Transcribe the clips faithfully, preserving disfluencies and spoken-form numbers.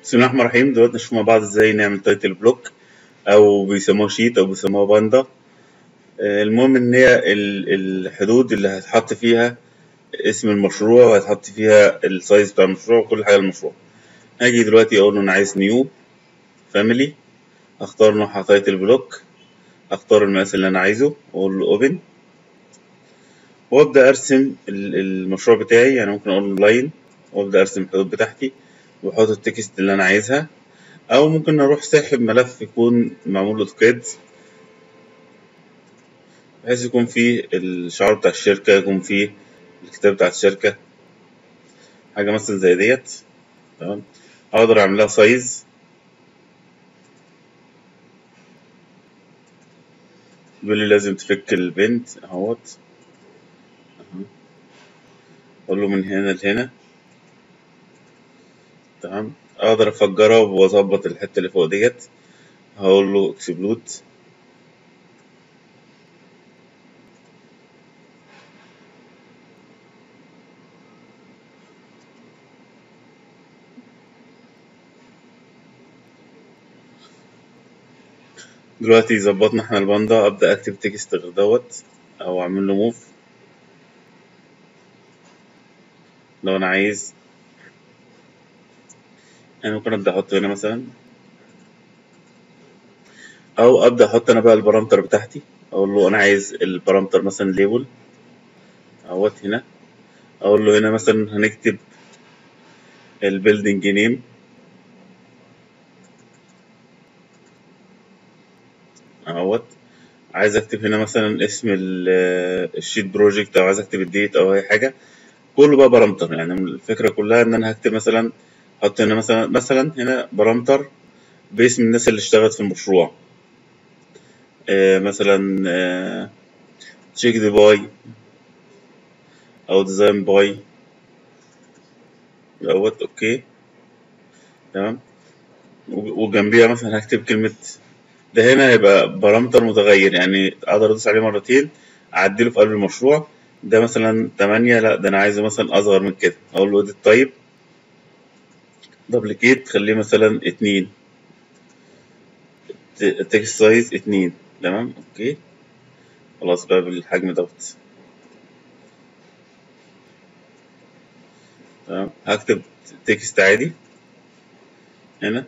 بسم الله الرحمن الرحيم. دلوقتي نشوف مع بعض ازاي نعمل تايتل بلوك او بيسموه شيت او بيسموه باندا. آه، المهم ان هي ال- الحدود اللي هتحط فيها اسم المشروع وهتحط فيها السايز بتاع المشروع وكل حاجه المشروع. هاجي دلوقتي اقول له انا عايز نيو فاميلي، اختار نوعها تايتل بلوك، اختار المقاس اللي انا عايزه واقول له اوبن، وابدا ارسم ال- المشروع بتاعي. يعني ممكن اقول له لاين وابدا ارسم الحدود بتاعتي واحط التكست اللي انا عايزها، او ممكن اروح ساحب ملف يكون معمول اوتوكاد بحيث يكون فيه الشعار بتاع الشركة، يكون فيه الكتاب بتاع الشركة، حاجة مثلا زي ديت. تمام، أقدر أعملها سايز. بيقول لي لازم تفك البنت اهوت، أقول له من هنا لهنا. تمام، أقدر أفجرها وأظبط الحتة اللي فوق ديت، هقول له اكسبلود. دلوقتي ظبطنا احنا الباندا، أبدأ أكتب تكست غير دوت أو أعمل له موف لو أنا عايز. أنا ممكن أبدأ أحط هنا مثلا، أو أبدأ أحط أنا بقى البارامتر بتاعتي. أقول له أنا عايز البارامتر مثلا ليبل اهوت هنا، أقول له هنا مثلا هنكتب البيلدينج نيم اهوت. عايز اكتب هنا مثلا اسم ال- الشيت بروجكت، او عايز اكتب الديت او اي حاجه. كله بقى بارامتر. يعني الفكره كلها ان انا هكتب مثلا، احط هنا مثلا مثلا هنا بارامتر باسم الناس اللي اشتغلت في المشروع. آه مثلا آه تشيك دي باي او ديزاين باي دوت. اوكي تمام، وجنبيها مثلا هكتب كلمه. ده هنا هيبقى بارامتر متغير، يعني اقدر ادوس عليه مرتين اعدله في قلب المشروع. ده مثلا تمانية، لا ده انا عايزه مثلا اصغر من كده، اقول له اديت تايب دبليكيت خليه مثلا اتنين، تكست سايز اتنين. تمام اوكي، خلاص بقى بالحجم دوت. تمام، هكتب تكست عادي هنا.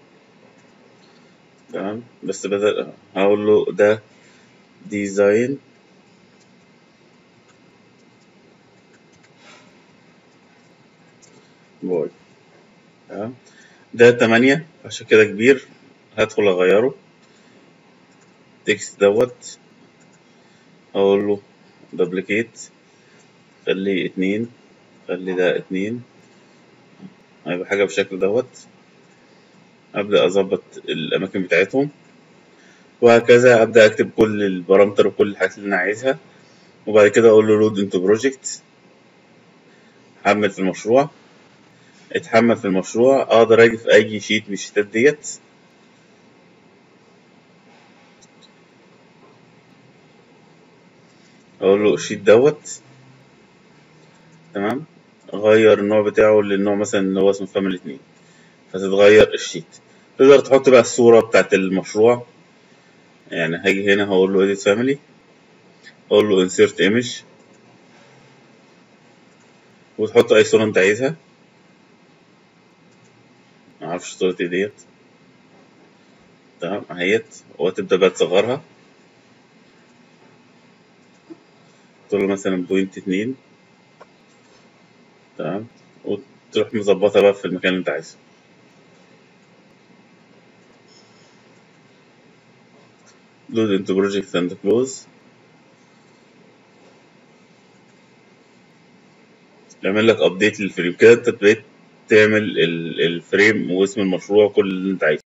تمام، بس بدل هقول له ده ديزاين بوي. تمام، ده تمانية عشان كده كبير، هدخل اغيره تكست دوت. اقول له دبليكيت خليه اتنين، خلي ده اتنين، هيبقى حاجة بالشكل دوت. أبدأ أظبط الأماكن بتاعتهم، وهكذا أبدأ أكتب كل البارامتر وكل الحاجات اللي أنا عايزها. وبعد كده أقول له لود انتو بروجكت، حمل في المشروع. اتحمل في المشروع، أقدر أجي في أي شيت من الشيتات ديت. أقول له الشيت دوت. تمام، غير النوع بتاعه للنوع مثلا اللي هو اسمه فاميلي اتنين، فتتغير الشيت. تقدر تحط بقى الصورة بتاعت المشروع. يعني هاجي هنا هقول له edit family، أقول له insert image، وتحط أي صورة أنت عايزها. معرفش صورة ايه ديت. تمام اهيت، وتبدأ بقى تصغرها، تقول له مثلا بوينت اتنين. تمام، وتروح مظبطها بقى في المكان اللي انت عايزه. لود انتو بروجكت اند كلوز، يعمل لك ابديت للفريم. كده انت بقيت تعمل ال- الفريم واسم المشروع كل اللي انت عايزه.